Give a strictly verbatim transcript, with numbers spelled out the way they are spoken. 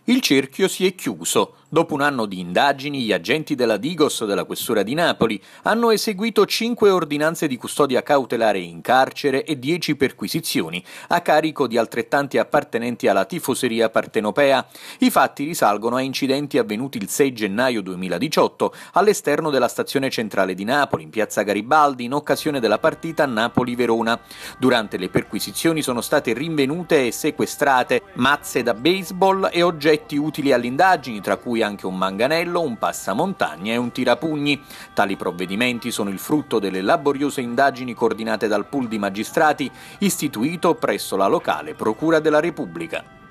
Il cerchio si è chiuso. Dopo un anno di indagini, gli agenti della Digos della Questura di Napoli hanno eseguito cinque ordinanze di custodia cautelare in carcere e dieci perquisizioni, a carico di altrettanti appartenenti alla tifoseria partenopea. I fatti risalgono a incidenti avvenuti il sei gennaio duemiladiciotto all'esterno della stazione centrale di Napoli, in piazza Garibaldi, in occasione della partita Napoli-Verona. Durante le perquisizioni sono state rinvenute e sequestrate mazze da baseball e oggetti utili alle indagini, tra cui anche un manganello, un passamontagna e un tirapugni. Tali provvedimenti sono il frutto delle laboriose indagini coordinate dal pool di magistrati istituito presso la locale Procura della Repubblica.